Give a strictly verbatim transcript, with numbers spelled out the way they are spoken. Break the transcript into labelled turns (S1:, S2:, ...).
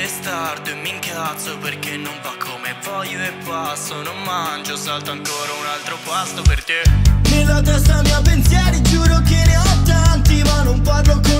S1: testardo e mi incazzo perché non va come voglio e passo. Non mangio, salto ancora un altro pasto per te.
S2: Nella testa mia pensieri, giuro che ne ho tanti, ma non parlo con